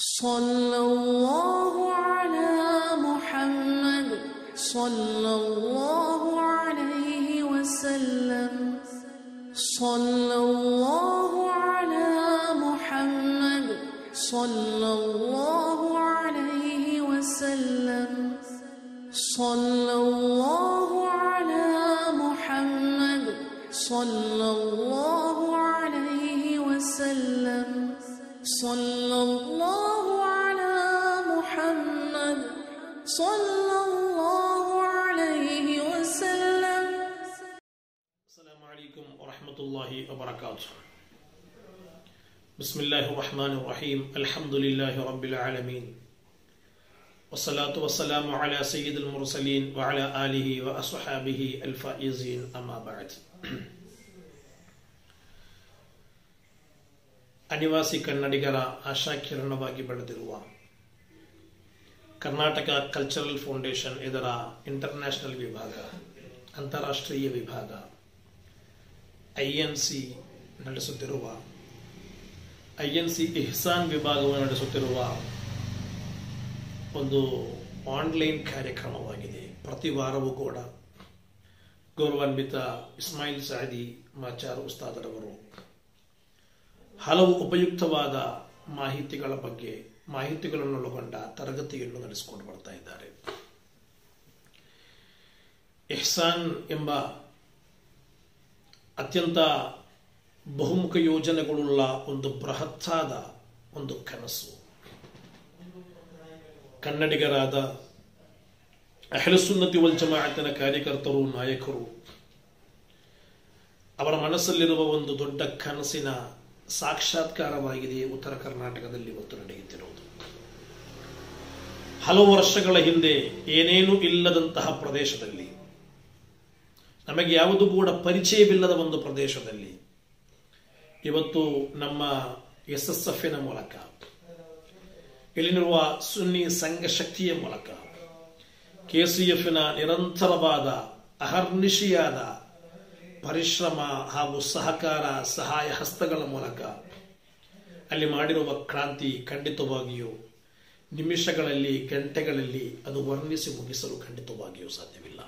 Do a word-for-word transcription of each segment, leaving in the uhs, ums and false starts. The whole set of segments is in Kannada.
सल्लल्लाहु अला मुहम्मद सल्लल्लाहु अलैहि वसल्लम सल्लल्लाहु अला मुहम्मद सल्लल्लाहु अलैहि वसल्लम सल्लल्लाहु अला मुहम्मद सल्लल्लाहु अलैहि वसल्लम सल्लल्लाहु अला मुहम्मद सल्लल्लाहु अलैहि वसल्लम। अस्सलामु अलैकुम व रहमतुल्लाहि व बरकातुहू। बिस्मिल्लाहिर रहमानिर रहीम। अल्हम्दुलिल्लाहि रब्बिल आलमीन। वस्सलातु वस्सलामु अला सय्यिदिल मुरसलीन व अला आलिहि व अस्हाबिहि अल फाइज़ीन। अम्मा बअद। ಅನಿವಾಸಿ ಕನ್ನಡಿಗರ ಆಶಾಕಿರಣವಾಗಿ ಬೆಳೆದಿರುವ ಕರ್ನಾಟಕ ಕಲ್ಚರಲ್ ಫೌಂಡೇಶನ್ ಇದರ ಇಂಟರ್ನ್ಯಾಷನಲ್ ವಿಭಾಗ, ಅಂತಾರಾಷ್ಟ್ರೀಯ ವಿಭಾಗ ಐ ಎನ್ ಸಿ ನಡೆಸುತ್ತಿರುವ ಐ ಎನ್ ಸಿ ಇಹ್ಸಾನ್ ವಿಭಾಗವನ್ನು ನಡೆಸುತ್ತಿರುವ ಒಂದು ಆನ್ಲೈನ್ ಕಾರ್ಯಕ್ರಮವಾಗಿದೆ. ಪ್ರತಿ ವಾರವೂ ಕೂಡ ಗೌರವಾನ್ವಿತ ಇಸ್ಮಾಯಿಲ್ ಸಾದಿ ಮಾಚಾರ್ ಉಸ್ತಾದರವರು ಹಲವು ಉಪಯುಕ್ತವಾದ ಮಾಹಿತಿಗಳ ಬಗ್ಗೆ ಮಾಹಿತಿಗಳನ್ನು ಒಳಗೊಂಡ ತರಗತಿಯನ್ನು ನಡೆಸಿಕೊಂಡು ಬರ್ತಾ ಇದ್ದಾರೆ. ಇಹ್ಸಾನ್ ಎಂಬ ಅತ್ಯಂತ ಬಹುಮುಖ ಯೋಜನೆಗಳುಳ್ಳ ಒಂದು ಬೃಹತ್ತಾದ ಒಂದು ಕನಸು ಕನ್ನಡಿಗರಾದ ಅಹ್ಲು ಸುನ್ನತಿ ವಲ್ ಜಮಾಅತಿನ ಕಾರ್ಯಕರ್ತರು, ನಾಯಕರು ಅವರ ಮನಸ್ಸಲ್ಲಿರುವ ಒಂದು ದೊಡ್ಡ ಕನಸಿನ ಸಾಕ್ಷಾತ್ಕಾರವಾಗಿದೆ ಉತ್ತರ ಕರ್ನಾಟಕದಲ್ಲಿ ಇವತ್ತು ನಡೆಯುತ್ತಿರುವುದು. ಹಲವು ವರ್ಷಗಳ ಹಿಂದೆ ಏನೇನೂ ಇಲ್ಲದಂತಹ ಪ್ರದೇಶದಲ್ಲಿ, ನಮಗೆ ಯಾವುದು ಕೂಡ ಪರಿಚಯವಿಲ್ಲದ ಒಂದು ಪ್ರದೇಶದಲ್ಲಿ ಇವತ್ತು ನಮ್ಮ ಎಸ್ ಎಸ್ ಎಫ್ನ ಮೂಲಕ, ಇಲ್ಲಿರುವ ಸುನ್ನಿ ಸಂಘ ಶಕ್ತಿಯ ಮೂಲಕ, ಕೆ ಸಿ ಎಫ್ನ ನಿರಂತರವಾದ ಅಹರ್ನಿಶಿಯಾದ ಪರಿಶ್ರಮ ಹಾಗೂ ಸಹಕಾರ ಸಹಾಯ ಹಸ್ತಗಳ ಮೂಲಕ ಅಲ್ಲಿ ಮಾಡಿರುವ ಕ್ರಾಂತಿ ಖಂಡಿತವಾಗಿಯೂ ನಿಮಿಷಗಳಲ್ಲಿ, ಗಂಟೆಗಳಲ್ಲಿ ಅದು ವರ್ಣಿಸಿ ಮುಗಿಸಲು ಖಂಡಿತವಾಗಿಯೂ ಸಾಧ್ಯವಿಲ್ಲ.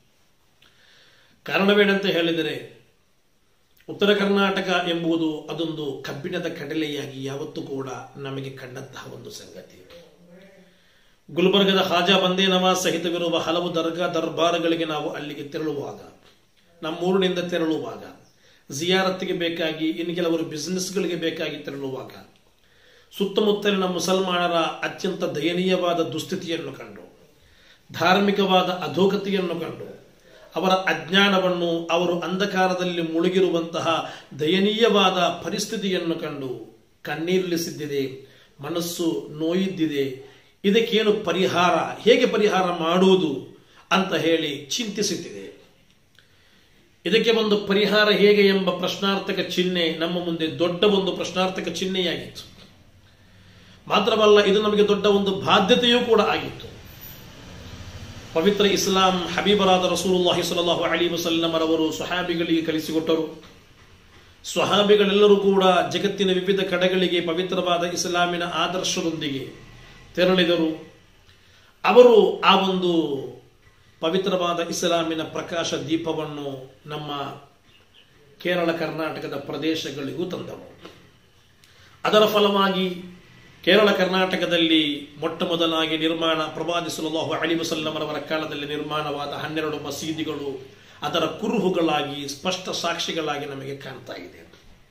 ಕಾರಣವೇನಂತ ಹೇಳಿದರೆ, ಉತ್ತರ ಕರ್ನಾಟಕ ಎಂಬುದು ಅದೊಂದು ಕಬ್ಬಿಣದ ಕಡಲೆಯಾಗಿ ಯಾವತ್ತೂ ಕೂಡ ನಮಗೆ ಕಂಡಂತಹ ಒಂದು ಸಂಗತಿ. ಗುಲ್ಬರ್ಗದ ಖಾಜಾ ಬಂದೇ ನವಾಜ್ ಸಹಿತವಿರುವ ಹಲವು ದರ್ಗಾ ದರ್ಬಾರ್ಗಳಿಗೆ ನಾವು ಅಲ್ಲಿಗೆ ತೆರಳುವಾಗ, ನಮ್ಮೂರಿನಿಂದ ತೆರಳುವಾಗ, ಜಿಯಾರತ್ತಿಗೆ ಬೇಕಾಗಿ, ಇನ್ನು ಕೆಲವರು ಬಿಸಿನೆಸ್ಗಳಿಗೆ ಬೇಕಾಗಿ ತೆರಳುವಾಗ ಸುತ್ತಮುತ್ತಲಿನ ಮುಸಲ್ಮಾನರ ಅತ್ಯಂತ ದಯನೀಯವಾದ ದುಸ್ಥಿತಿಯನ್ನು ಕಂಡು, ಧಾರ್ಮಿಕವಾದ ಅಧೋಗತಿಯನ್ನು ಕಂಡು, ಅವರ ಅಜ್ಞಾನವನ್ನು, ಅವರು ಅಂಧಕಾರದಲ್ಲಿ ಮುಳುಗಿರುವಂತಹ ದಯನೀಯವಾದ ಪರಿಸ್ಥಿತಿಯನ್ನು ಕಂಡು ಕಣ್ಣೀರಿಳಿಸಿದ್ದಿದೆ, ಮನಸ್ಸು ನೋಯಿದ್ದಿದೆ. ಇದಕ್ಕೇನು ಪರಿಹಾರ, ಹೇಗೆ ಪರಿಹಾರ ಮಾಡುವುದು ಅಂತ ಹೇಳಿ ಚಿಂತಿಸುತ್ತಿದೆ. ಇದಕ್ಕೆ ಒಂದು ಪರಿಹಾರ ಹೇಗೆ ಎಂಬ ಪ್ರಶ್ನಾರ್ಥಕ ಚಿಹ್ನೆ ನಮ್ಮ ಮುಂದೆ ದೊಡ್ಡ ಒಂದು ಪ್ರಶ್ನಾರ್ಥಕ ಚಿಹ್ನೆಯಾಗಿತ್ತು. ಮಾತ್ರವಲ್ಲ, ಇದು ನಮಗೆ ದೊಡ್ಡ ಒಂದು ಬಾಧ್ಯತೆಯೂ ಕೂಡ ಆಗಿತ್ತು. ಪವಿತ್ರ ಇಸ್ಲಾಂ ಹಬೀಬರಾದ ರಸೂಲುಲ್ಲಾಹಿ ಸ್ವಲ್ಲಲ್ಲಾಹು ಅಲೈಹಿ ವಸಲ್ಲಂ ರವರು ಸ್ವಹಾಬಿಗಳಿಗೆ ಕಲಿಸಿಕೊಟ್ಟರು. ಸ್ವಹಾಬಿಗಳೆಲ್ಲರೂ ಕೂಡ ಜಗತ್ತಿನ ವಿವಿಧ ಕಡೆಗಳಿಗೆ ಪವಿತ್ರವಾದ ಇಸ್ಲಾಮಿನ ಆದರ್ಶದೊಂದಿಗೆ ತೆರಳಿದರು. ಅವರು ಆ ಒಂದು ಪವಿತ್ರವಾದ ಇಸ್ಲಾಮಿನ ಪ್ರಕಾಶ ದೀಪವನ್ನು ನಮ್ಮ ಕೇರಳ ಕರ್ನಾಟಕದ ಪ್ರದೇಶಗಳಿಗೂ ತಂದರು. ಅದರ ಫಲವಾಗಿ ಕೇರಳ ಕರ್ನಾಟಕದಲ್ಲಿ ಮೊಟ್ಟ ಮೊದಲಾಗಿ ನಿರ್ಮಾಣ ಪ್ರವಾದಿ ಸಲ್ಲಲ್ಲಾಹು ಅಲೈಹಿ ವಸಲ್ಲಂ ರವರ ಕಾಲದಲ್ಲಿ ನಿರ್ಮಾಣವಾದ ಹನ್ನೆರಡು ಮಸೀದಿಗಳು ಅದರ ಕುರುಹುಗಳಾಗಿ ಸ್ಪಷ್ಟ ಸಾಕ್ಷಿಗಳಾಗಿ ನಮಗೆ ಕಾಣ್ತಾ ಇದೆ.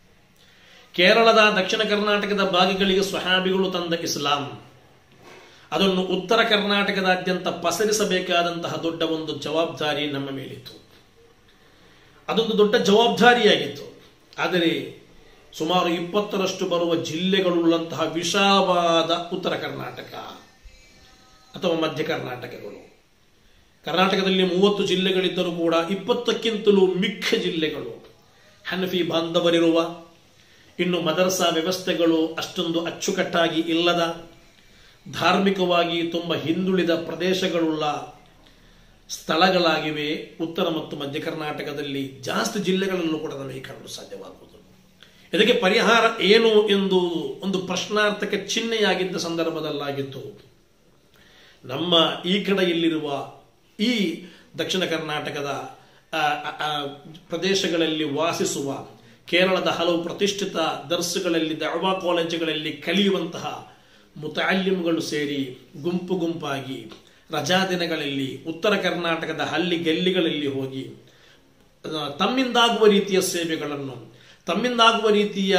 ಕೇರಳದ ದಕ್ಷಿಣ ಕರ್ನಾಟಕದ ಭಾಗಗಳಿಗೆ ಸ್ವಹಾಬಿಗಳು ತಂದ ಇಸ್ಲಾಂ ಅದನ್ನು ಉತ್ತರ ಕರ್ನಾಟಕದಾದ್ಯಂತ ಪಸರಿಸಬೇಕಾದಂತಹ ದೊಡ್ಡ ಒಂದು ಜವಾಬ್ದಾರಿ ನಮ್ಮ ಮೇಲಿತ್ತು. ಅದೊಂದು ದೊಡ್ಡ ಜವಾಬ್ದಾರಿಯಾಗಿತ್ತು. ಆದರೆ ಸುಮಾರು ಇಪ್ಪತ್ತರಷ್ಟು ಬರುವ ಜಿಲ್ಲೆಗಳುಳ್ಳಂತಹ ವಿಶಾಲವಾದ ಉತ್ತರ ಕರ್ನಾಟಕ ಅಥವಾ ಮಧ್ಯ ಕರ್ನಾಟಕಗಳು, ಕರ್ನಾಟಕದಲ್ಲಿ ಮೂವತ್ತು ಜಿಲ್ಲೆಗಳಿದ್ದರೂ ಕೂಡ ಇಪ್ಪತ್ತಕ್ಕಿಂತಲೂ ಮಿಕ್ಕ ಜಿಲ್ಲೆಗಳು ಹನಫಿ ಬಾಂಧವರಿರುವ, ಇನ್ನು ಮದರಸಾ ವ್ಯವಸ್ಥೆಗಳು ಅಷ್ಟೊಂದು ಅಚ್ಚುಕಟ್ಟಾಗಿ ಇಲ್ಲದ, ಧಾರ್ಮಿಕವಾಗಿ ತುಂಬ ಹಿಂದುಳಿದ ಪ್ರದೇಶಗಳುಳ್ಳ ಸ್ಥಳಗಳಾಗಿವೆ. ಉತ್ತರ ಮತ್ತು ಮಧ್ಯ ಕರ್ನಾಟಕದಲ್ಲಿ ಜಾಸ್ತಿ ಜಿಲ್ಲೆಗಳಲ್ಲೂ ಕೂಡ ನಮಗೆ ಕಾಣಲು ಸಾಧ್ಯವಾಗುವುದು. ಇದಕ್ಕೆ ಪರಿಹಾರ ಏನು ಎಂದು ಒಂದು ಪ್ರಶ್ನಾರ್ಥಕ ಚಿಹ್ನೆಯಾಗಿದ್ದ ಸಂದರ್ಭದಲ್ಲಾಗಿತ್ತು. ನಮ್ಮ ಈ ಕಡೆಯಲ್ಲಿರುವ ಈ ದಕ್ಷಿಣ ಕರ್ನಾಟಕದ ಪ್ರದೇಶಗಳಲ್ಲಿ ವಾಸಿಸುವ ಕೇರಳದ ಹಲವು ಪ್ರತಿಷ್ಠಿತ ದರ್ಸುಗಳಲ್ಲಿ ದಅವಾ ಕಾಲೇಜುಗಳಲ್ಲಿ ಕಲಿಯುವಂತಹ ಮುತಅಲ್ಲಿಮ್ಗಳು ಸೇರಿ ಗುಂಪು ಗುಂಪಾಗಿ ರಜಾ ದಿನಗಳಲ್ಲಿ ಉತ್ತರ ಕರ್ನಾಟಕದ ಹಳ್ಳಿ ಗಲ್ಲಿಗಳಲ್ಲಿ ಹೋಗಿ ತಮ್ಮಿಂದಾಗುವ ರೀತಿಯ ಸೇವೆಗಳನ್ನು, ತಮ್ಮಿಂದಾಗುವ ರೀತಿಯ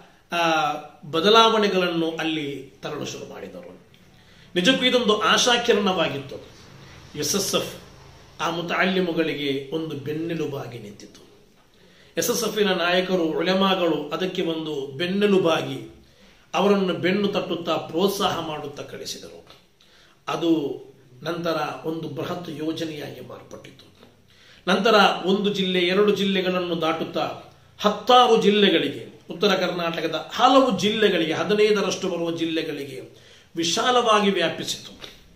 ಬದಲಾವಣೆಗಳನ್ನು ಅಲ್ಲಿ ತರಲು ಶುರು ಮಾಡಿದರು. ನಿಜಕ್ಕೂ ಇದೊಂದು ಆಶಾಕಿರಣವಾಗಿತ್ತು. ಎಸ್ ಎಸ್ ಎಫ್ ಆ ಮುತಅಲ್ಲಿಮುಗಳಿಗೆ ಒಂದು ಬೆನ್ನೆಲುಬಾಗಿ ನಿಂತಿತು. ಎಸ್ ಎಸ್ ಎಫ್ನ ನಾಯಕರು, ಉಲಮಾಗಳು ಅದಕ್ಕೆ ಒಂದು ಬೆನ್ನೆಲುಬಾಗಿ ಅವರನ್ನು ಬೆನ್ನು ತಟ್ಟುತ್ತಾ ಪ್ರೋತ್ಸಾಹ ಮಾಡುತ್ತಾ ಕಳಿಸಿದರು. ಅದು ನಂತರ ಒಂದು ಬೃಹತ್ ಯೋಜನೆಯಾಗಿ ಮಾರ್ಪಟ್ಟಿತು. ನಂತರ ಒಂದು ಜಿಲ್ಲೆ, ಎರಡು ಜಿಲ್ಲೆಗಳನ್ನು ದಾಟುತ್ತಾ ಹತ್ತಾರು ಜಿಲ್ಲೆಗಳಿಗೆ, ಉತ್ತರ ಕರ್ನಾಟಕದ ಹಲವು ಜಿಲ್ಲೆಗಳಿಗೆ, ಹದಿನೈದರಷ್ಟು ಬರುವ ಜಿಲ್ಲೆಗಳಿಗೆ ವಿಶಾಲವಾಗಿ ವ್ಯಾಪಿಸಿತು.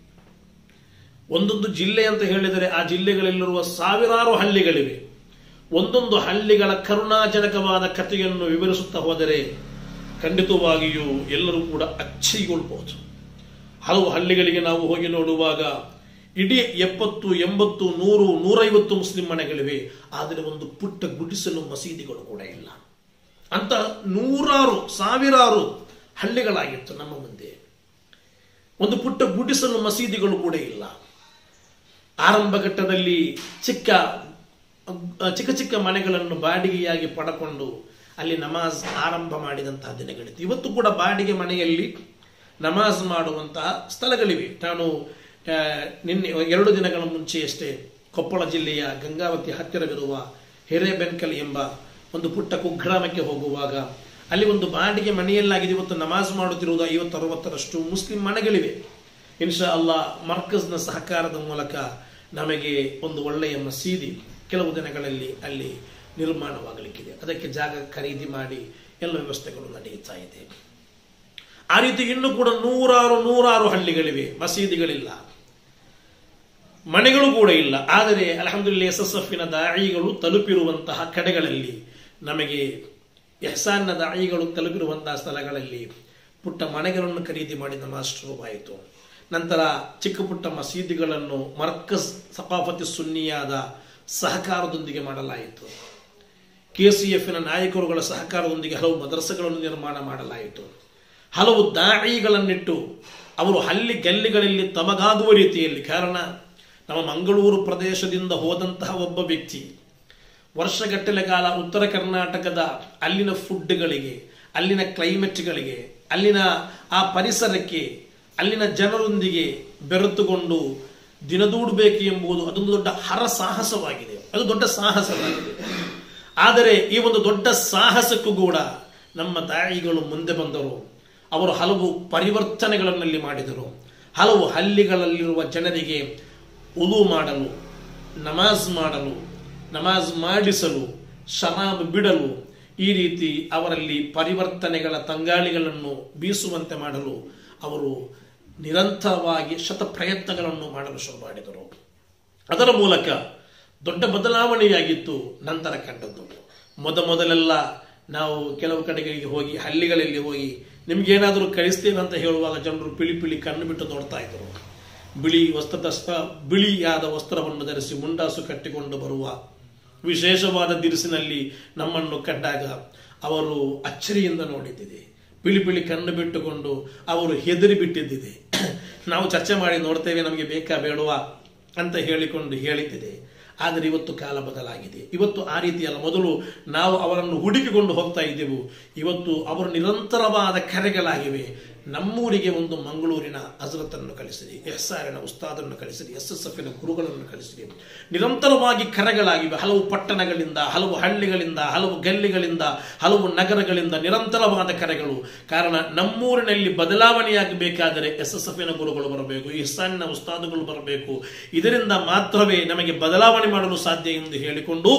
ಒಂದೊಂದು ಜಿಲ್ಲೆ ಅಂತ ಹೇಳಿದರೆ ಆ ಜಿಲ್ಲೆಗಳಲ್ಲಿರುವ ಸಾವಿರಾರು ಹಳ್ಳಿಗಳಿವೆ. ಒಂದೊಂದು ಹಳ್ಳಿಗಳ ಕರುಣಾಜನಕವಾದ ಕಥೆಯನ್ನು ವಿವರಿಸುತ್ತಾ ಹೋದರೆ ಖಂಡಿತವಾಗಿಯೂ ಎಲ್ಲರೂ ಕೂಡ ಅಚ್ಚರಿಗೊಳ್ಬಹುದು. ಹಲವು ಹಳ್ಳಿಗಳಿಗೆ ನಾವು ಹೋಗಿ ನೋಡುವಾಗ ಇಡೀ ಎಪ್ಪತ್ತು, ಎಂಬತ್ತು, ನೂರು, ನೂರೈವತ್ತು ಮುಸ್ಲಿಂ ಮನೆಗಳಿವೆ. ಆದರೆ ಒಂದು ಪುಟ್ಟ ಗುಡಿಸಲು ಮಸೀದಿಗಳು ಕೂಡ ಇಲ್ಲ. ಅಂತ ನೂರಾರು, ಸಾವಿರಾರು ಹಳ್ಳಿಗಳಾಗಿತ್ತು ನಮ್ಮ ಮುಂದೆ. ಒಂದು ಪುಟ್ಟ ಗುಡಿಸಲು ಮಸೀದಿಗಳು ಕೂಡ ಇಲ್ಲ. ಆರಂಭ ಘಟ್ಟದಲ್ಲಿ ಚಿಕ್ಕ ಚಿಕ್ಕ ಚಿಕ್ಕ ಮನೆಗಳನ್ನು ಬಾಡಿಗೆಯಾಗಿ ಪಡಕೊಂಡು ಅಲ್ಲಿ ನಮಾಜ್ ಆರಂಭ ಮಾಡಿದಂತಹ ದಿನಗಳಿತ್ತು. ಇವತ್ತು ಕೂಡ ಬಾಡಿಗೆ ಮನೆಯಲ್ಲಿ ನಮಾಜ್ ಮಾಡುವಂತಹ ಸ್ಥಳಗಳಿವೆ. ನಾನು ನಿನ್ನೆ ಎರಡು ದಿನಗಳ ಮುಂಚೆಯಷ್ಟೇ ಕೊಪ್ಪಳ ಜಿಲ್ಲೆಯ ಗಂಗಾವತಿ ಹತ್ತಿರವಿರುವ ಹಿರೇಬೆನ್ಕಲ್ ಎಂಬ ಒಂದು ಪುಟ್ಟ ಕುಗ್ರಾಮಕ್ಕೆ ಹೋಗುವಾಗ ಅಲ್ಲಿ ಒಂದು ಬಾಡಿಗೆ ಮನೆಯಲ್ಲಾಗಿದೆ. ಇವತ್ತು ನಮಾಜ್ ಮಾಡುತ್ತಿರುವುದು ಐವತ್ತು ಅರವತ್ತರಷ್ಟು ಮುಸ್ಲಿಂ ಮನೆಗಳಿವೆ. ಇನ್ಶಾ ಅಲ್ಲಾ ಮರ್ಕಜ್ನ ಸಹಕಾರದ ಮೂಲಕ ನಮಗೆ ಒಂದು ಒಳ್ಳೆಯ ಮಸೀದಿ ಕೆಲವು ದಿನಗಳಲ್ಲಿ ಅಲ್ಲಿ ನಿರ್ಮಾಣವಾಗಲಿಕ್ಕಿದೆ. ಅದಕ್ಕೆ ಜಾಗ ಖರೀದಿ ಮಾಡಿ ಎಲ್ಲ ವ್ಯವಸ್ಥೆಗಳು ನಡೆಯುತ್ತಾ ಇದೆ. ಆ ರೀತಿ ಇನ್ನೂ ಕೂಡ ನೂರಾರು ನೂರಾರು ಹಳ್ಳಿಗಳಿವೆ, ಮಸೀದಿಗಳಿಲ್ಲ, ಮನೆಗಳು ಕೂಡ ಇಲ್ಲ. ಆದರೆ ಅಲ್ಹಮ್ದುಲಿಲ್ಲಾಹ್ ಎಸ್ ಎಸ್ ಎಫ್ನ ದಾಯಿಗಳು ತಲುಪಿರುವಂತಹ ಕಡೆಗಳಲ್ಲಿ, ನಮಗೆ ಎಹ್ಸಾನ್ನ ದಾಯಿಗಳು ತಲುಪಿರುವಂತಹ ಸ್ಥಳಗಳಲ್ಲಿ ಪುಟ್ಟ ಮನೆಗಳನ್ನು ಖರೀದಿ ಮಾಡಿ ನಮಾಜ್ ಶುರುವಾಯಿತು. ನಂತರ ಚಿಕ್ಕ ಪುಟ್ಟ ಮಸೀದಿಗಳನ್ನು ಮರ್ಕಜ್ ಸಕಾಫತಿ ಸುನ್ನಿಯಾದ ಸಹಕಾರದೊಂದಿಗೆ ಮಾಡಲಾಯಿತು. ಕೆ ಸಿ ಎಫ್ನ ನಾಯಕರುಗಳ ಸಹಕಾರದೊಂದಿಗೆ ಹಲವು ಮದರಸೆಗಳನ್ನು ನಿರ್ಮಾಣ ಮಾಡಲಾಯಿತು. ಹಲವು ದಾಯಿಗಳನ್ನಿಟ್ಟು ಅವರು ಹಳ್ಳಿ ಗಲ್ಲಿಗಳಲ್ಲಿ ತಮಗಾಗುವ ರೀತಿಯಲ್ಲಿ, ಕಾರಣ ನಮ್ಮ ಮಂಗಳೂರು ಪ್ರದೇಶದಿಂದ ಹೋದಂತಹ ಒಬ್ಬ ವ್ಯಕ್ತಿ ವರ್ಷಗಟ್ಟಲೆ ಕಾಲ ಉತ್ತರ ಕರ್ನಾಟಕದ ಅಲ್ಲಿನ ಫುಡ್ಗಳಿಗೆ, ಅಲ್ಲಿನ ಕ್ಲೈಮೇಟ್ಗಳಿಗೆ, ಅಲ್ಲಿನ ಆ ಪರಿಸರಕ್ಕೆ, ಅಲ್ಲಿನ ಜನರೊಂದಿಗೆ ಬೆರೆತುಕೊಂಡು ದಿನದೂಡಬೇಕು ಎಂಬುದು ಅದೊಂದು ದೊಡ್ಡ ಹರಸಾಹಸವಾಗಿದೆ. ಅದು ದೊಡ್ಡ ಸಾಹಸವಾಗಿದೆ. ಆದರೆ ಈ ಒಂದು ದೊಡ್ಡ ಸಾಹಸಕ್ಕೂ ಕೂಡ ನಮ್ಮ ತಾಯಿಗಳು ಮುಂದೆ ಬಂದರು. ಅವರು ಹಲವು ಪರಿವರ್ತನೆಗಳನ್ನಲ್ಲಿ ಮಾಡಿದರು. ಹಲವು ಹಳ್ಳಿಗಳಲ್ಲಿರುವ ಜನರಿಗೆ ಉಲು ಮಾಡಲು, ನಮಾಜ್ ಮಾಡಲು, ನಮಾಜ್ ಮಾಡಿಸಲು, ಶರಾಬ್ ಬಿಡಲು, ಈ ರೀತಿ ಅವರಲ್ಲಿ ಪರಿವರ್ತನೆಗಳ ತಂಗಾಳಿಗಳನ್ನು ಬೀಸುವಂತೆ ಮಾಡಲು ಅವರು ನಿರಂತರವಾಗಿ ಶತ ಪ್ರಯತ್ನಗಳನ್ನು ಮಾಡಲು ಶುರು ಮಾಡಿದರು. ಅದರ ಮೂಲಕ ದೊಡ್ಡ ಬದಲಾವಣೆಯಾಗಿತ್ತು ನಂತರ ಕಂಡದ್ದು. ಮೊದ ಮೊದಲೆಲ್ಲ ನಾವು ಕೆಲವು ಕಡೆಗಳಿಗೆ ಹೋಗಿ, ಹಳ್ಳಿಗಳಲ್ಲಿ ಹೋಗಿ ನಿಮ್ಗೇನಾದರೂ ಕಳಿಸ್ತೇವೆ ಅಂತ ಹೇಳುವಾಗ ಜನರು ಪಿಳಿ ಪಿಳಿ ಕಣ್ಣು ಬಿಟ್ಟು ನೋಡ್ತಾ ಇದ್ರು. ಬಿಳಿ ವಸ್ತ್ರ ಬಿಳಿಯಾದ ವಸ್ತ್ರವನ್ನು ಧರಿಸಿ ಮುಂಡಾಸು ಕಟ್ಟಿಕೊಂಡು ಬರುವ ವಿಶೇಷವಾದ ದಿರಿಸಿನಲ್ಲಿ ನಮ್ಮನ್ನು ಕಂಡಾಗ ಅವರು ಅಚ್ಚರಿಯಿಂದ ನೋಡಿದ್ದಿದೆ. ಪಿಳಿ ಪಿಳಿ ಕಣ್ಣು ಬಿಟ್ಟುಕೊಂಡು ಅವರು ಹೆದರಿ ಬಿಟ್ಟಿದ್ದಿದೆ. ನಾವು ಚರ್ಚೆ ಮಾಡಿ ನೋಡ್ತೇವೆ, ನಮಗೆ ಬೇಕಾ ಬೇಡವಾ ಅಂತ ಹೇಳಿಕೊಂಡು ಹೇಳಿದ್ದಿದೆ. ಆದರೆ ಇವತ್ತು ಕಾಲ ಬದಲಾಗಿದೆ. ಇವತ್ತು ಆ ರೀತಿಯಲ್ಲ. ಮೊದಲು ನಾವು ಅವರನ್ನು ಹುಡುಕಿಕೊಂಡು ಹೋಗ್ತಾ ಇದ್ದೆವು. ಇವತ್ತು ಅವರು ನಿರಂತರವಾದ ಕರೆಗಳಾಗಿವೆ. ನಮ್ಮೂರಿಗೆ ಒಂದು ಮಂಗಳೂರಿನ ಹಜರತನ್ನು ಕಳಿಸಿರಿ, ಎಹ್ಸಾರಿನ ಉಸ್ತಾದನ್ನು ಕಳಿಸಿರಿ, ಎಸ್ ಎಸ್ ಎಫ್ನ ಗುರುಗಳನ್ನು ಕಳಿಸಿರಿ. ನಿರಂತರವಾಗಿ ಕರೆಗಳಾಗಿವೆ. ಹಲವು ಪಟ್ಟಣಗಳಿಂದ, ಹಲವು ಹಳ್ಳಿಗಳಿಂದ, ಹಲವು ಗಲ್ಲಿಗಳಿಂದ, ಹಲವು ನಗರಗಳಿಂದ ನಿರಂತರವಾದ ಕರೆಗಳು. ಕಾರಣ ನಮ್ಮೂರಿನಲ್ಲಿ ಬದಲಾವಣೆಯಾಗಬೇಕಾದರೆ ಎಸ್ ಎಸ್ ಎಫ್ನ ಗುರುಗಳು ಬರಬೇಕು, ಎಹ್ಸಾನಿನ ಉಸ್ತಾದುಗಳು ಬರಬೇಕು. ಇದರಿಂದ ಮಾತ್ರವೇ ನಮಗೆ ಬದಲಾವಣೆ ಮಾಡಲು ಸಾಧ್ಯ ಎಂದು ಹೇಳಿಕೊಂಡು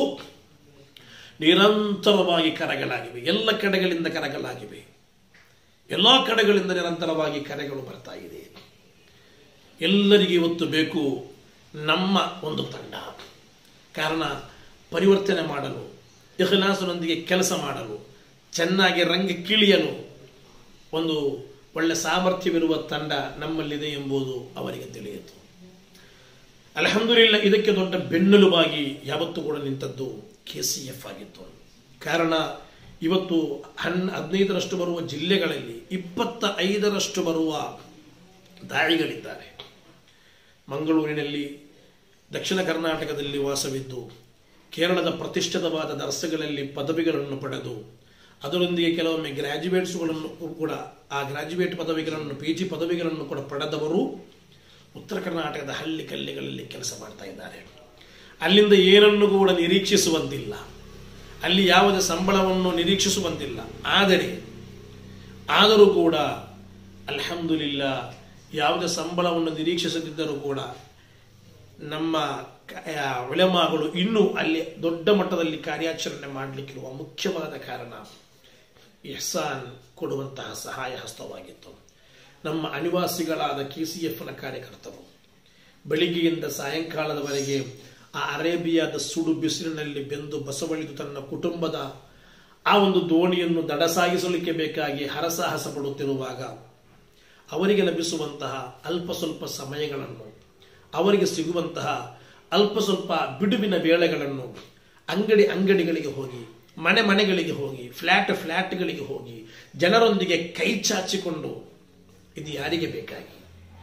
ನಿರಂತರವಾಗಿ ಕರೆಗಳಾಗಿವೆ. ಎಲ್ಲ ಕಡೆಗಳಿಂದ ಕರೆಗಳಾಗಿವೆ. ಎಲ್ಲ ಕಡೆಗಳಿಂದ ನಿರಂತರವಾಗಿ ಕರೆಗಳು ಬರ್ತಾ ಇದೆ. ಎಲ್ಲರಿಗೂ ಇವತ್ತು ಬೇಕು ನಮ್ಮ ಒಂದು ತಂಡ. ಕಾರಣ ಪರಿವರ್ತನೆ ಮಾಡಲು, ಇಖ್ಲಾಸನೊಂದಿಗೆ ಕೆಲಸ ಮಾಡಲು, ಚೆನ್ನಾಗಿ ರಂಗ ಕಿಳಿಯಲು ಒಂದು ಒಳ್ಳೆ ಸಾಮರ್ಥ್ಯವಿರುವ ತಂಡ ನಮ್ಮಲ್ಲಿದೆ ಎಂಬುದು ಅವರಿಗೆ ತಿಳಿಯಿತು. ಅಲ್ಹಮ್ದುಲಿಲ್ಲಾಹ್, ಇದಕ್ಕೆ ದೊಡ್ಡ ಬೆನ್ನೆಲುಬಾಗಿ ಯಾವತ್ತೂ ಕೂಡ ನಿಂತದ್ದು ಕೆ ಸಿ ಎಫ್ ಆಗಿತ್ತು. ಕಾರಣ ಇವತ್ತು ಹನ್ ಹದಿನೈದರಷ್ಟು ಬರುವ ಜಿಲ್ಲೆಗಳಲ್ಲಿ ಇಪ್ಪತ್ತ ಐದರಷ್ಟು ಬರುವ ದಾಯಿಗಳಿದ್ದಾರೆ. ಮಂಗಳೂರಿನಲ್ಲಿ, ದಕ್ಷಿಣ ಕರ್ನಾಟಕದಲ್ಲಿ ವಾಸವಿದ್ದು ಕೇರಳದ ಪ್ರತಿಷ್ಠಿತವಾದ ದರ್ಸಗಳಲ್ಲಿ ಪದವಿಗಳನ್ನು ಪಡೆದು ಅದರೊಂದಿಗೆ ಕೆಲವೊಮ್ಮೆ ಗ್ರಾಜ್ಯುಯೇಟ್ಸ್ಗಳನ್ನು ಕೂಡ ಆ ಗ್ರಾಜ್ಯುಯೇಟ್ ಪದವಿಗಳನ್ನು ಪಿ ಜಿ ಪದವಿಗಳನ್ನು ಕೂಡ ಪಡೆದವರು ಉತ್ತರ ಕರ್ನಾಟಕದ ಹಳ್ಳಿ ಕಲ್ಲಿಗಳಲ್ಲಿ ಕೆಲಸ ಮಾಡ್ತಾ ಇದ್ದಾರೆ. ಅಲ್ಲಿಂದ ಏನನ್ನು ಕೂಡ ನಿರೀಕ್ಷಿಸುವಂತಿಲ್ಲ, ಅಲ್ಲಿ ಯಾವುದೇ ಸಂಬಳವನ್ನು ನಿರೀಕ್ಷಿಸುವಂತಿಲ್ಲ. ಆದರೆ ಆದರೂ ಕೂಡ ಅಲ್ಹಮ್ದುಲಿಲ್ಲಾಹ್, ಯಾವುದೇ ಸಂಬಳವನ್ನು ನಿರೀಕ್ಷಿಸದಿದ್ದರೂ ಕೂಡ ನಮ್ಮ ಉಲಮಾಗಳು ಇನ್ನೂ ಅಲ್ಲಿ ದೊಡ್ಡ ಮಟ್ಟದಲ್ಲಿ ಕಾರ್ಯಾಚರಣೆ ಮಾಡಲಿಕ್ಕಿರುವ ಮುಖ್ಯವಾದ ಕಾರಣ ಇಹ್ಸಾನ್ ಕೊಡುವಂತಹ ಸಹಾಯ ಹಸ್ತವಾಗಿತ್ತು. ನಮ್ಮ ಅನಿವಾಸಿಗಳಾದ ಕೆ ಸಿ ಎಫ್ನ ಕಾರ್ಯಕರ್ತರು ಬೆಳಿಗ್ಗೆಯಿಂದ ಸಾಯಂಕಾಲದವರೆಗೆ ಆ ಅರೇಬಿಯಾದ ಸುಡು ಬಿಸಿಲಿನಲ್ಲಿ ಬೆಂದು ಬಸವಳಿದು ತನ್ನ ಕುಟುಂಬದ ಆ ಒಂದು ದೋಣಿಯನ್ನು ದಡ ಸಾಗಿಸಲಿಕ್ಕೆ ಬೇಕಾಗಿ ಹರಸಾಹಸ ಪಡುತ್ತಿರುವಾಗ ಅವರಿಗೆ ಲಭಿಸುವಂತಹ ಅಲ್ಪ ಸ್ವಲ್ಪ ಸಮಯಗಳನ್ನು, ಅವರಿಗೆ ಸಿಗುವಂತಹ ಅಲ್ಪ ಸ್ವಲ್ಪ ಬಿಡುವಿನ ವೇಳೆಗಳನ್ನು ಅಂಗಡಿ ಅಂಗಡಿಗಳಿಗೆ ಹೋಗಿ, ಮನೆ ಮನೆಗಳಿಗೆ ಹೋಗಿ, ಫ್ಲಾಟ್ ಫ್ಲಾಟ್ಗಳಿಗೆ ಹೋಗಿ ಜನರೊಂದಿಗೆ ಕೈ ಚಾಚಿಕೊಂಡು, ಇದು ಯಾರಿಗೆ ಬೇಕಾಗಿ?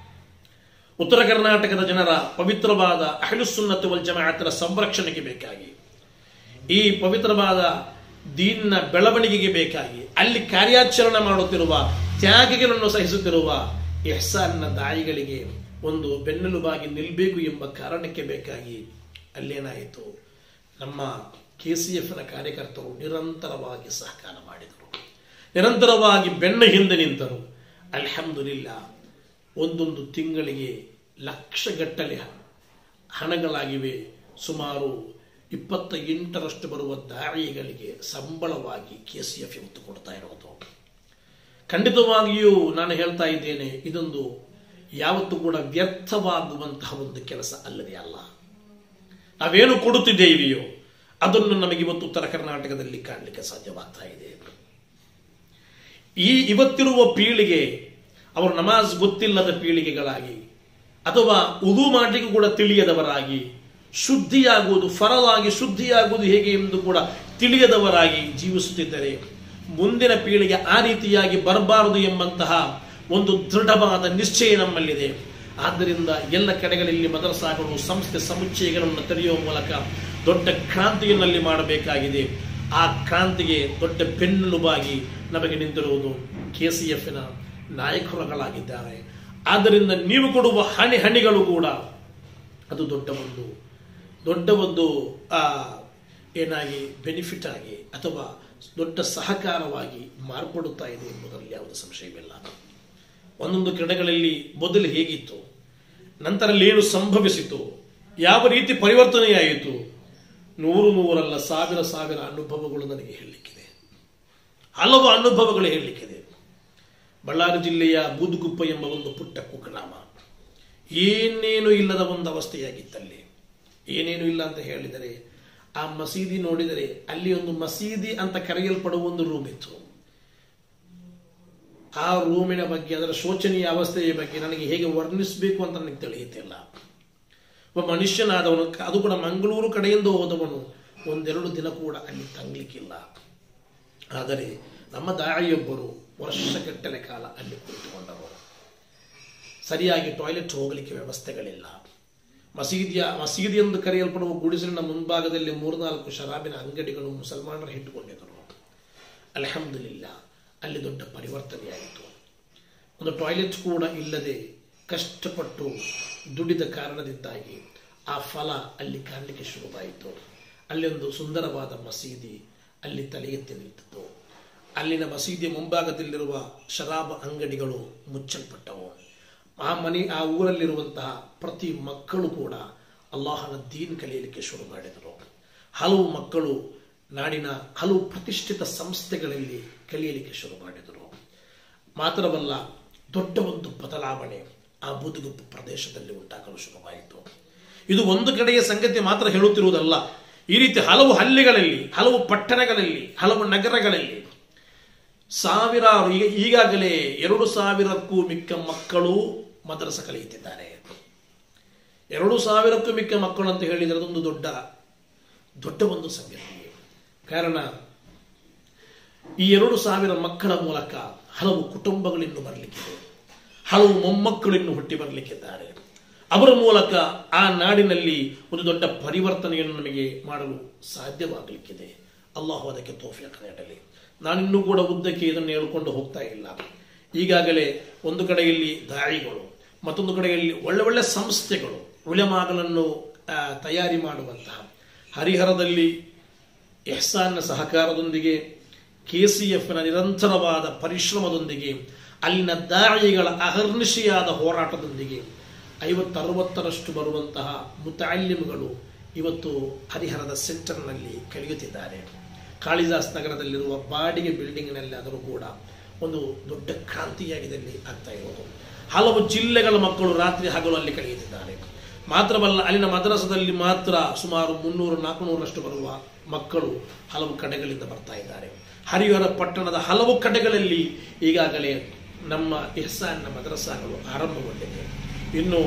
ಉತ್ತರ ಕರ್ನಾಟಕದ ಜನರ ಪವಿತ್ರವಾದ ಅಹ್ಲುಸ್ ಸುನ್ನತ್ ವಲ್ ಜಮಾಅತ್ನ ಸಂರಕ್ಷಣೆಗೆ ಬೇಕಾಗಿ, ಈ ಪವಿತ್ರವಾದ ದೀನ್ನ ಬೆಳವಣಿಗೆಗೆ ಬೇಕಾಗಿ ಅಲ್ಲಿ ಕಾರ್ಯಾಚರಣೆ ಮಾಡುತ್ತಿರುವ, ತ್ಯಾಗಗಳನ್ನು ಸಹಿಸುತ್ತಿರುವ ಇಹ್ಸಾನ್ನ ದಾಯಿಗಳಿಗೆ ಒಂದು ಬೆನ್ನೆಲುಬಾಗಿ ನಿಲ್ಲಬೇಕು ಎಂಬ ಕಾರಣಕ್ಕೆ ಬೇಕಾಗಿ ಅಲ್ಲೇನಾಯಿತು, ನಮ್ಮ ಕೆ ಸಿ ಎಫ್ನ ಕಾರ್ಯಕರ್ತರು ನಿರಂತರವಾಗಿ ಸಹಕಾರ ಮಾಡಿದರು, ನಿರಂತರವಾಗಿ ಬೆನ್ನ ಹಿಂದೆ ನಿಂತರು. ಅಲ್ಹಮ್ದುಲಿಲ್ಲಾಹ್, ಒಂದೊಂದು ತಿಂಗಳಿಗೆ ಲಕ್ಷಗಟ್ಟಲೆ ಹಣಗಳಾಗಿವೆ. ಸುಮಾರು ಇಪ್ಪತ್ತ ಎಂಟರಷ್ಟು ಬರುವ ದಾಯಿಗಳಿಗೆ ಸಂಬಳವಾಗಿ ಕೆ ಸಿ ಎಫ್ ಇವತ್ತು ಕೊಡ್ತಾ ಇರೋದು. ಖಂಡಿತವಾಗಿಯೂ ನಾನು ಹೇಳ್ತಾ ಇದ್ದೇನೆ, ಇದೊಂದು ಯಾವತ್ತೂ ಕೂಡ ವ್ಯರ್ಥವಾಗುವಂತಹ ಒಂದು ಕೆಲಸ ಅಲ್ಲದೆ ಅಲ್ಲ. ನಾವೇನು ಕೊಡುತ್ತಿದ್ದೇವೆಯೋ ಅದನ್ನು ನಮಗೆ ಇವತ್ತು ಉತ್ತರ ಕರ್ನಾಟಕದಲ್ಲಿ ಕಾಣಲಿಕ್ಕೆ ಸಾಧ್ಯವಾಗ್ತಾ ಇದೆ. ಈ ಇವತ್ತಿರುವ ಪೀಳಿಗೆ ಅವರು ನಮಾಜ್ ಗೊತ್ತಿಲ್ಲದ ಪೀಳಿಗೆಗಳಾಗಿ ಅಥವಾ ಉದು ಮಾಡಲಿಕ್ಕೆ ಕೂಡ ತಿಳಿಯದವರಾಗಿ, ಶುದ್ಧಿಯಾಗುವುದು ಫರವಾಗಿ ಶುದ್ಧಿಯಾಗುವುದು ಹೇಗೆ ಎಂದು ಕೂಡ ತಿಳಿಯದವರಾಗಿ ಜೀವಿಸುತ್ತಿದ್ದರೆ ಮುಂದಿನ ಪೀಳಿಗೆ ಆ ರೀತಿಯಾಗಿ ಬರಬಾರದು ಎಂಬಂತಹ ಒಂದು ದೃಢವಾದ ನಿಶ್ಚಯ ನಮ್ಮಲ್ಲಿದೆ. ಆದ್ದರಿಂದ ಎಲ್ಲ ಕಡೆಗಳಲ್ಲಿ ಮದರಸಾಗಳು, ಸಂಸ್ಥೆ ಸಮುಚ್ಚಯಗಳನ್ನು ತೆರೆಯುವ ಮೂಲಕ ದೊಡ್ಡ ಕ್ರಾಂತಿಯನ್ನಲ್ಲಿ ಮಾಡಬೇಕಾಗಿದೆ. ಆ ಕ್ರಾಂತಿಗೆ ದೊಡ್ಡ ಬೆನ್ನೆಲುಬಾಗಿ ನಮಗೆ ನಿಂತಿರುವುದು ಕೆ ಸಿ ಎಫ್ನ ನಾಯಕರುಗಳಾಗಿದ್ದಾರೆ. ಆದ್ದರಿಂದ ನೀವು ಕೊಡುವ ಹಣಿ ಹಣಿಗಳು ಕೂಡ ಅದು ದೊಡ್ಡ ಒಂದು ದೊಡ್ಡ ಒಂದು ಏನಾಗಿ ಬೆನಿಫಿಟ್ ಆಗಿ ಅಥವಾ ದೊಡ್ಡ ಸಹಕಾರವಾಗಿ ಮಾರ್ಪಡುತ್ತಾ ಇದೆ ಎಂಬುದರಲ್ಲಿ ಯಾವುದೇ ಸಂಶಯವಿಲ್ಲ. ಒಂದೊಂದು ಕಡೆಗಳಲ್ಲಿ ಮೊದಲು ಹೇಗಿತ್ತು, ನಂತರ ಏನು ಸಂಭವಿಸಿತು, ಯಾವ ರೀತಿ ಪರಿವರ್ತನೆಯಾಯಿತು, ನೂರು ನೂರಲ್ಲ ಸಾವಿರ ಸಾವಿರ ಅನುಭವಗಳು ನನಗೆ ಹೇಳಲಿಕ್ಕಿದೆ, ಹಲವು ಅನುಭವಗಳು ಹೇಳಲಿಕ್ಕಿದೆ. ಬಳ್ಳಾರಿ ಜಿಲ್ಲೆಯ ಬೂದುಗುಪ್ಪ ಎಂಬ ಒಂದು ಪುಟ್ಟ ಕುಗ್ರಾಮ, ಏನೇನು ಇಲ್ಲದ ಒಂದು ಅವಸ್ಥೆಯಾಗಿತ್ತಲ್ಲಿ. ಏನೇನು ಇಲ್ಲ ಅಂತ ಹೇಳಿದರೆ, ಆ ಮಸೀದಿ ನೋಡಿದರೆ ಅಲ್ಲಿ ಒಂದು ಮಸೀದಿ ಅಂತ ಕರೆಯಲ್ಪಡುವ ಒಂದು ರೂಮ್ ಇತ್ತು. ಆ ರೂಮಿನ ಬಗ್ಗೆ, ಅದರ ಶೋಚನೀಯ ಅವಸ್ಥೆಯ ಬಗ್ಗೆ ನನಗೆ ಹೇಗೆ ವರ್ಣಿಸಬೇಕು ಅಂತ ನನಗೆ ತಿಳಿಯುತ್ತಿಲ್ಲ. ಒಬ್ಬ ಮನುಷ್ಯನಾದವನು, ಅದು ಕೂಡ ಮಂಗಳೂರು ಕಡೆಯಿಂದ ಹೋದವನು, ಒಂದೆರಡು ದಿನ ಕೂಡ ಅಲ್ಲಿ ತಂಗ್ಲಿಕ್ಕಿಲ್ಲ. ಆದರೆ ನಮ್ಮ ದಾಳಿಯೊಬ್ಬರು ವರ್ಷಗಟ್ಟಲೆ ಕಾಲ ಅಲ್ಲಿ ಕುಳಿತುಕೊಂಡರು. ಸರಿಯಾಗಿ ಟಾಯ್ಲೆಟ್ ಹೋಗಲಿಕ್ಕೆ ವ್ಯವಸ್ಥೆಗಳಿಲ್ಲ. ಮಸೀದಿಯ ಮಸೀದಿ ಎಂದು ಕರೆಯಲ್ಪಡುವ ಗುಡಿಸಲಿನ ಮುಂಭಾಗದಲ್ಲಿ ಮೂರ್ನಾಲ್ಕು ಶರಾಬಿನ ಅಂಗಡಿಗಳು ಮುಸಲ್ಮಾನರು ಇಟ್ಟುಕೊಂಡಿದ್ದರು. ಅಲ್ಹಮ್ದುಲಿಲ್ಲಾಹ್, ಅಲ್ಲಿ ದೊಡ್ಡ ಪರಿವರ್ತನೆಯಾಯಿತು. ಒಂದು ಟಾಯ್ಲೆಟ್ ಕೂಡ ಇಲ್ಲದೆ ಕಷ್ಟಪಟ್ಟು ದುಡಿದ ಕಾರಣದಿಂದಾಗಿ ಆ ಫಲ ಅಲ್ಲಿ ಕಾಣಲಿಕ್ಕೆ ಶುರುವಾಯಿತು. ಅಲ್ಲಿ ಒಂದು ಸುಂದರವಾದ ಮಸೀದಿ ಅಲ್ಲಿ ತಲೆ ಎತ್ತಿ ನಿಂತಿತ್ತು. ಅಲ್ಲಿನ ಮಸೀದಿಯ ಮುಂಭಾಗದಲ್ಲಿರುವ ಶರಾಬ್ ಅಂಗಡಿಗಳು ಮುಚ್ಚಲ್ಪಟ್ಟವು. ಆ ಮನೆ ಆ ಊರಲ್ಲಿರುವಂತಹ ಪ್ರತಿ ಮಕ್ಕಳು ಕೂಡ ಅಲ್ಲಾಹನ ದೀನ್ ಕಲಿಯಲಿಕ್ಕೆ ಶುರು ಮಾಡಿದರು. ಹಲವು ಮಕ್ಕಳು ನಾಡಿನ ಹಲವು ಪ್ರತಿಷ್ಠಿತ ಸಂಸ್ಥೆಗಳಲ್ಲಿ ಕಲಿಯಲಿಕ್ಕೆ ಶುರು ಮಾಡಿದರು. ಮಾತ್ರವಲ್ಲ, ದೊಡ್ಡ ಒಂದು ಬದಲಾವಣೆ ಆ ಬೂದುಗುಪ್ಪು ಪ್ರದೇಶದಲ್ಲಿ ಉಂಟಾಗಲು ಶುರುವಾಯಿತು. ಇದು ಒಂದು ಕಡೆಯ ಸಂಗತಿ ಮಾತ್ರ ಹೇಳುತ್ತಿರುವುದಲ್ಲ. ಈ ರೀತಿ ಹಲವು ಹಳ್ಳಿಗಳಲ್ಲಿ, ಹಲವು ಪಟ್ಟಣಗಳಲ್ಲಿ, ಹಲವು ನಗರಗಳಲ್ಲಿ ಸಾವಿರಾರು ಈಗ ಈಗಾಗಲೇ ಎರಡು ಸಾವಿರಕ್ಕೂ ಮಿಕ್ಕ ಮಕ್ಕಳು ಮದ್ರಸ ಕಲಿಯುತ್ತಿದ್ದಾರೆ. ಎರಡು ಸಾವಿರಕ್ಕೂ ಮಿಕ್ಕ ಮಕ್ಕಳು ಅಂತ ಹೇಳಿದರೆ ಅದೊಂದು ದೊಡ್ಡ ದೊಡ್ಡ ಒಂದು ಸಂಗತಿ. ಕಾರಣ ಈ ಎರಡು ಸಾವಿರ ಮಕ್ಕಳ ಮೂಲಕ ಹಲವು ಕುಟುಂಬಗಳಿನ್ನು ಬರಲಿಕ್ಕಿದೆ, ಹಲವು ಮೊಮ್ಮಕ್ಕಳಿನ್ನು ಹುಟ್ಟಿ ಬರಲಿಕ್ಕಿದ್ದಾರೆ. ಅವರ ಮೂಲಕ ಆ ನಾಡಿನಲ್ಲಿ ಒಂದು ದೊಡ್ಡ ಪರಿವರ್ತನೆಯನ್ನು ನಮಗೆ ಮಾಡಲು ಸಾಧ್ಯವಾಗಲಿಕ್ಕಿದೆ. ಅಲ್ಲಾಹು ಅದಕ್ಕೆ ತೌಫೀಕ್ ನೀಡಲಿ. ನಾನಿನ್ನೂ ಕೂಡ ಉದ್ದಕ್ಕೆ ಇದನ್ನು ಹೇಳಿಕೊಂಡು ಹೋಗ್ತಾ ಇಲ್ಲ. ಈಗಾಗಲೇ ಒಂದು ಕಡೆಯಲ್ಲಿ ದಾಯಿಗಳು, ಮತ್ತೊಂದು ಕಡೆಯಲ್ಲಿ ಒಳ್ಳೆ ಒಳ್ಳೆ ಸಂಸ್ಥೆಗಳು ಉಲೆಮಾಗಳನ್ನು ತಯಾರಿ ಮಾಡುವಂತಹ, ಹರಿಹರದಲ್ಲಿ ಎಹ್ಸಾನ್ನ ಸಹಕಾರದೊಂದಿಗೆ ಕೆ ಸಿ ಎಫ್ನ ನಿರಂತರವಾದ ಪರಿಶ್ರಮದೊಂದಿಗೆ ಅಲ್ಲಿನ ದಾಯಿಗಳ ಅಹರ್ನಿಶಿಯಾದ ಹೋರಾಟದೊಂದಿಗೆ ಐವತ್ತರವತ್ತರಷ್ಟು ಬರುವಂತಹ ಮುತಾಲಿಮ್ಗಳು ಇವತ್ತು ಹರಿಹರದ ಸೆಂಟರ್ನಲ್ಲಿ ಕಲಿಯುತ್ತಿದ್ದಾರೆ. ಕಾಳಿದಾಸ್ ನಗರದಲ್ಲಿರುವ ಬಾಡಿಗೆ ಬಿಲ್ಡಿಂಗ್ನಲ್ಲಿ ಆದರೂ ಕೂಡ ಒಂದು ದೊಡ್ಡ ಕ್ರಾಂತಿಯಾಗಿದಲ್ಲಿ ಆಗ್ತಾ ಇರೋದು. ಹಲವು ಜಿಲ್ಲೆಗಳ ಮಕ್ಕಳು ರಾತ್ರಿ ಹಗಲು ಅಲ್ಲಿ ಕಲಿಯುತ್ತಿದ್ದಾರೆ. ಮಾತ್ರವಲ್ಲ, ಅಲ್ಲಿನ ಮದ್ರಸದಲ್ಲಿ ಮಾತ್ರ ಸುಮಾರು ಮುನ್ನೂರು ನಾಲ್ಕುನೂರಷ್ಟು ಬರುವ ಮಕ್ಕಳು ಹಲವು ಕಡೆಗಳಿಂದ ಬರ್ತಾ ಇದ್ದಾರೆ. ಹರಿಹರ ಪಟ್ಟಣದ ಹಲವು ಕಡೆಗಳಲ್ಲಿ ಈಗಾಗಲೇ ನಮ್ಮ ಇಹ್ಸಾನ್ನ ಮದ್ರಸಾಗಳು ಆರಂಭಗೊಂಡಿವೆ. ಇನ್ನು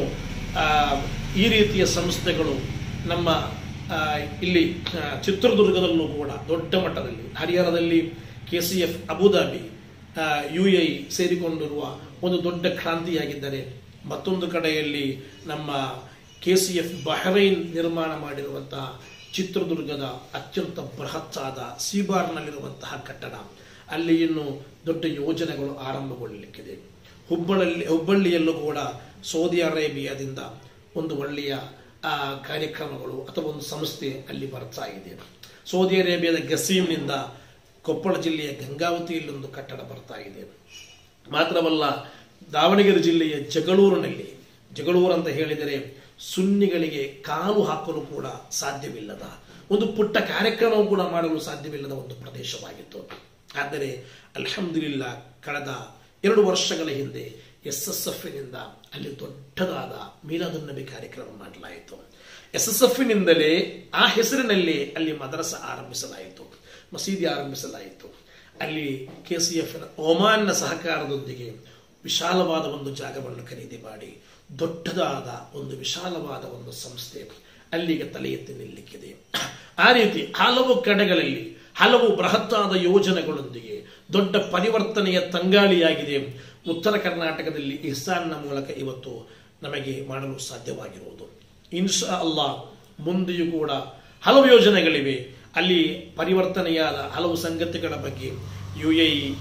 ಈ ರೀತಿಯ ಸಂಸ್ಥೆಗಳು ನಮ್ಮ ಇಲ್ಲಿ ಚಿತ್ರದುರ್ಗದಲ್ಲೂ ಕೂಡ ದೊಡ್ಡ ಮಟ್ಟದಲ್ಲಿ, ಹರಿಹರದಲ್ಲಿ K C F Abu Dhabi, U A E ಸೇರಿಕೊಂಡಿರುವ ಒಂದು ದೊಡ್ಡ ಕ್ರಾಂತಿಯಾಗಿದ್ದರೆ, ಮತ್ತೊಂದು ಕಡೆಯಲ್ಲಿ ನಮ್ಮ ಕೆ ಸಿ ಎಫ್ ಬಹರೈನ್ ನಿರ್ಮಾಣ ಮಾಡಿರುವಂತಹ ಚಿತ್ರದುರ್ಗದ ಅತ್ಯಂತ ಬೃಹತ್ತಾದ ಸೀಬಾರ್ನಲ್ಲಿರುವಂತಹ ಕಟ್ಟಡ, ಅಲ್ಲಿ ಇನ್ನು ದೊಡ್ಡ ಯೋಜನೆಗಳು ಆರಂಭಗೊಳ್ಳಲಿಕ್ಕಿದೆ. ಹುಬ್ಬಳ್ಳಿ ಹುಬ್ಬಳ್ಳಿಯಲ್ಲೂ ಕೂಡ ಸೌದಿ ಅರೇಬಿಯಾದಿಂದ ಒಂದು ಒಳ್ಳೆಯ ಕಾರ್ಯಕ್ರಮಗಳು ಅಥವಾ ಒಂದು ಸಂಸ್ಥೆ ಅಲ್ಲಿ ಬರ್ತಾ ಇದೆ. ಸೌದಿ ಅರೇಬಿಯಾದ ಗಸೀಮ್ನಿಂದ ಕೊಪ್ಪಳ ಜಿಲ್ಲೆಯ ಗಂಗಾವತಿಯಲ್ಲೊಂದು ಕಟ್ಟಡ ಬರ್ತಾ ಇದೆ. ಮಾತ್ರವಲ್ಲ, ದಾವಣಗೆರೆ ಜಿಲ್ಲೆಯ ಜಗಳೂರಿನಲ್ಲಿ, ಜಗಳೂರು ಅಂತ ಹೇಳಿದರೆ ಸುನ್ನಿಗಳಿಗೆ ಕಾಲು ಹಾಕಲು ಕೂಡ ಸಾಧ್ಯವಿಲ್ಲದ ಒಂದು ಪುಟ್ಟ ಕಾರ್ಯಕ್ರಮವು ಕೂಡ ಮಾಡಲು ಸಾಧ್ಯವಿಲ್ಲದ ಒಂದು ಪ್ರದೇಶವಾಗಿತ್ತು. ಆದರೆ ಅಲ್ಹಮ್ದುಲಿಲ್ಲಾ ಕಳೆದ ಎರಡು ವರ್ಷಗಳ ಹಿಂದೆ ಎಸ್ ಎಸ್ ಎಫ್ನಿಂದ ಅಲ್ಲಿ ದೊಡ್ಡದಾದ ಮೀಲಾದುನ್ ನಬಿ ಕಾರ್ಯಕ್ರಮ ಮಾಡಲಾಯಿತು. ಎಸ್ ಎಸ್ ಎಫ್ನಿಂದಲೇ ಆ ಹೆಸರಿನಲ್ಲಿ ಅಲ್ಲಿ ಮದ್ರಸ ಆರಂಭಿಸಲಾಯಿತು, ಮಸೀದಿ ಆರಂಭಿಸಲಾಯಿತು. ಅಲ್ಲಿ ಕೆ ಸಿ ಎಫ್ ಒಮಾನ್ನ ಸಹಕಾರದೊಂದಿಗೆ ವಿಶಾಲವಾದ ಒಂದು ಜಾಗವನ್ನು ಖರೀದಿ ಮಾಡಿ ದೊಡ್ಡದಾದ ಒಂದು ವಿಶಾಲವಾದ ಒಂದು ಸಂಸ್ಥೆ ಅಲ್ಲಿಗೆ ತಲೆ ಎತ್ತಿ ನಿಲ್ಲಕ್ಕಿದೆ. ಆ ರೀತಿ ಹಲವು ಕಡೆಗಳಲ್ಲಿ ಹಲವು ಬೃಹತ್ತಾದ ಯೋಜನೆಗಳೊಂದಿಗೆ ದೊಡ್ಡ ಪರಿವರ್ತನೆಯ ತಂಗಾಳಿಯಾಗಿದೆ ಉತ್ತರ ಕರ್ನಾಟಕದಲ್ಲಿ ಇಹ್ಸಾನ್ನ ಮೂಲಕ ಇವತ್ತು ನಮಗೆ ಮಾಡಲು ಸಾಧ್ಯವಾಗಿರುವುದು. ಇನ್ಶಾ ಅಲ್ಲಾಹ್ ಮುಂದೆಯೂ ಕೂಡ ಹಲವು ಯೋಜನೆಗಳಿವೆ. ಅಲ್ಲಿ ಪರಿವರ್ತನೆಯಾದ ಹಲವು ಸಂಗತಿಗಳ ಬಗ್ಗೆ ಯು ಎ ಇ,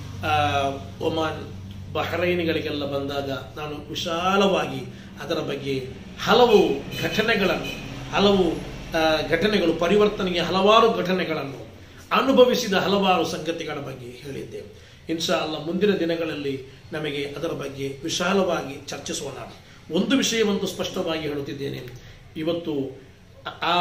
ಒಮಾನ್, ಬಹರೈನ್ಗಳಿಗೆಲ್ಲ ಬಂದಾಗ ನಾನು ವಿಶಾಲವಾಗಿ ಅದರ ಬಗ್ಗೆ ಹಲವು ಘಟನೆಗಳನ್ನು ಹಲವು ಘಟನೆಗಳು ಪರಿವರ್ತನೆಯ ಹಲವಾರು ಘಟನೆಗಳನ್ನು ಅನುಭವಿಸಿದ ಹಲವಾರು ಸಂಗತಿಗಳ ಬಗ್ಗೆ ಹೇಳಿದ್ದೆ. ಇನ್ಶಾ ಅಲ್ಲಾಹ್ ಮುಂದಿನ ದಿನಗಳಲ್ಲಿ ನಮಗೆ ಅದರ ಬಗ್ಗೆ ವಿಶಾಲವಾಗಿ ಚರ್ಚಿಸೋಣ. ಒಂದು ವಿಷಯವಂತೂ ಸ್ಪಷ್ಟವಾಗಿ ಹೇಳುತ್ತಿದ್ದೇನೆ, ಇವತ್ತು ಆ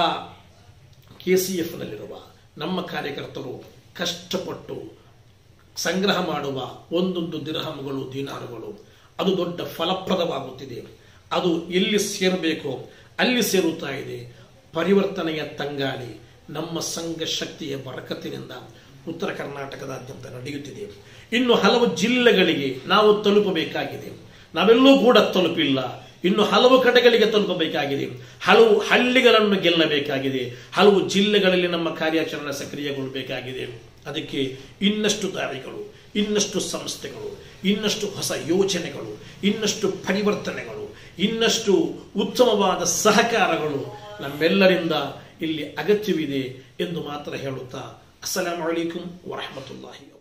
ಕೆ ಸಿ ಎಫ್ನಲ್ಲಿರುವ ನಮ್ಮ ಕಾರ್ಯಕರ್ತರು ಕಷ್ಟಪಟ್ಟು ಸಂಗ್ರಹ ಮಾಡುವ ಒಂದೊಂದು ದಿರ್ಹಮ್ಗಳು, ದಿನಾರುಗಳು ಅದು ದೊಡ್ಡ ಫಲಪ್ರದವಾಗುತ್ತಿದೆ. ಅದು ಎಲ್ಲಿ ಸೇರಬೇಕೋ ಅಲ್ಲಿ ಸೇರುತ್ತಾ ಇದೆ. ಪರಿವರ್ತನೆಯ ತಂಗಾಳಿ ನಮ್ಮ ಸಂಘ ಶಕ್ತಿಯ ಬರಕತ್ತಿನಿಂದ ಉತ್ತರ ಕರ್ನಾಟಕದಾದ್ಯಂತ ನಡೆಯುತ್ತಿದೆ. ಇನ್ನು ಹಲವು ಜಿಲ್ಲೆಗಳಿಗೆ ನಾವು ತಲುಪಬೇಕಾಗಿದೆ. ನಾವೆಲ್ಲೂ ಕೂಡ ತಲುಪಿಲ್ಲ. ಇನ್ನು ಹಲವು ಕಡೆಗಳಿಗೆ ತಲುಪಬೇಕಾಗಿದೆ. ಹಲವು ಹಳ್ಳಿಗಳನ್ನು ಗೆಲ್ಲಬೇಕಾಗಿದೆ. ಹಲವು ಜಿಲ್ಲೆಗಳಲ್ಲಿ ನಮ್ಮ ಕಾರ್ಯಾಚರಣೆ ಸಕ್ರಿಯಗೊಳ್ಳಬೇಕಾಗಿದೆ. ಅದಕ್ಕೆ ಇನ್ನಷ್ಟು ದಾರಿಗಳು, ಇನ್ನಷ್ಟು ಸಂಸ್ಥೆಗಳು, ಇನ್ನಷ್ಟು ಹೊಸ ಯೋಜನೆಗಳು, ಇನ್ನಷ್ಟು ಪರಿವರ್ತನೆಗಳು, ಇನ್ನಷ್ಟು ಉತ್ತಮವಾದ ಸಹಕಾರಗಳು ನಮ್ಮೆಲ್ಲರಿಂದ ಇಲ್ಲಿ ಅಗತ್ಯವಿದೆ ಎಂದು ಮಾತ್ರ ಹೇಳುತ್ತಾ ಅಸ್ಸಲಾಮು ಅಲೈಕುಂ ವರಹಮತುಲ್ಲಾಹಿ.